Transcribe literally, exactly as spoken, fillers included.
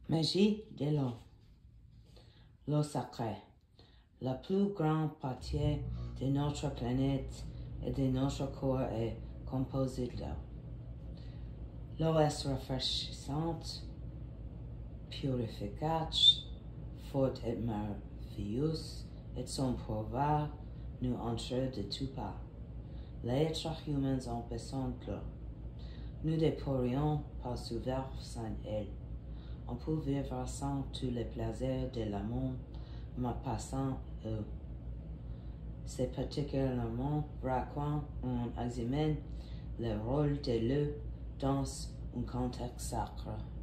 Magie de l'eau. L'eau sacrée. La plus grande partie de notre planète et de notre corps est composée d'eau. L'eau est rafraîchissante, purificatrice, forte et merveilleuse, et son pouvoir nous entre de tout part. Les êtres humains ont besoin de l'eau. Nous ne pourrions pas survivre sans elle. On peut vivre sans tous les plaisirs de l'amour, mais pas sans eux. C'est particulièrement vrai quand on examine le rôle de l'eau dans un contexte sacré.